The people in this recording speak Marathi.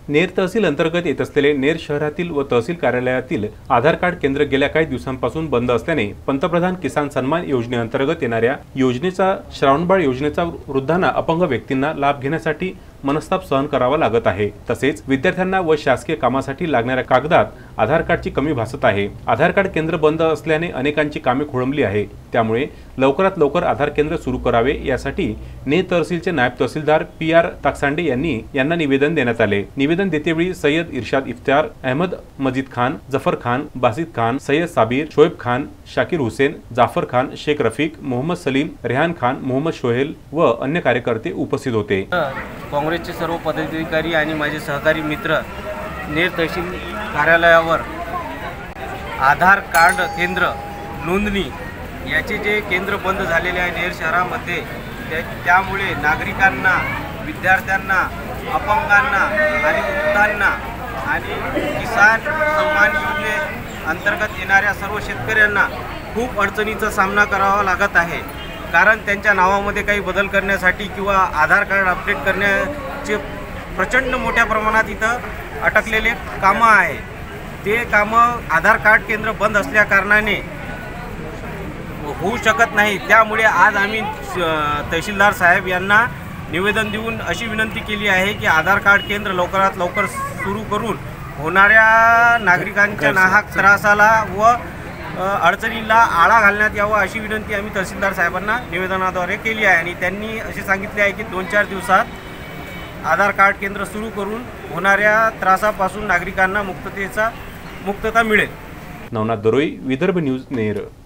नेर तहसील अंतर्गत येत असलेले नेर शहरातील व तहसील कार्यालयातील आधार कार्ड केंद्र गेल्या काही दिवसांपासून बंद असल्याने पंतप्रधान किसान सन्मान योजनेअंतर्गत येणाऱ्या योजनेचा श्रावणबाळ योजनेचा वृद्धांना अपंग व्यक्तींना लाभ घेण्यासाठी मनस्ताप सहन करावा लागत आहे। तसेच विद्यार्थ्यांना व शासकीय कामासाठी लागणाऱ्या कागदात आधार कार्डची कमी भासत आहे। आधार कार्ड केंद्र बंद असल्याने अनेकांची कामे खोळंबली आहे। त्यामुळे लवकरात लवकर आधार केंद्र सुरू करावे यासाठी नेर तहसीलचे नायब तहसीलदार PR ताकसांडे यांना निवेदन देण्यात आले। निवेदन देतेवेळी सय्यद इर्शाद इफ्तार, अहमद मजीद खान, जफर खान, बासित खान, सय्यद साबिर, शोएब खान, शाकिर हुसेन, जाफर खान, शेख रफीक, मोहम्मद सलीम, रेहान खान, मोहम्मद शोहेल व अन्य कार्यकर्ते उपस्थित होते। काँग्रेसचे सर्व पदाधिकारी आणि माझे सहकारी मित्र नेर तहसील कार्यालयावर आधार कार्ड केंद्र नोंदणी याचे जे केंद्र बंद झालेले आहे नेर शहरामध्ये, त्यामुळे नागरिकांना, विद्यार्थ्यांना, अपंगांना आणि वृद्धांना आणि किसान सन्मान योजने अंतर्गत येणाऱ्या सर्व शेतकऱ्यांना खूप अडचणीचा सामना करावा लागत आहे। कारण त्यांच्या नावामध्ये काही बदल करण्यासाठी किंवा आधार कार्ड अपडेट करण्याचे प्रचंड मोठ्या प्रमाणात इथं अटकलेले कामं आहे। ते कामं आधार कार्ड केंद्र बंद असल्या कारणाने होऊ शकत नाही। त्यामुळे आज आम्ही तहसीलदार साहेब यांना निवेदन देऊन अशी विनंती केली आहे की आधार कार्ड केंद्र लवकरात लवकर सुरू करून होणाऱ्या नागरिकांच्या नाहक त्रासाला व अडचणीला आळा घालण्यात यावा अशी विनंती आम्ही तहसीलदार साहेबांना निवेदनाद्वारे केली आहे। आणि त्यांनी असे सांगितले आहे की 2-4 दिवसात आधार कार्ड केंद्र सुरू करून होणाऱ्या त्रासापासून नागरिकांना मुक्तता मिळेल। नवनाथ दरोई, विदर्भ न्यूज, नेर।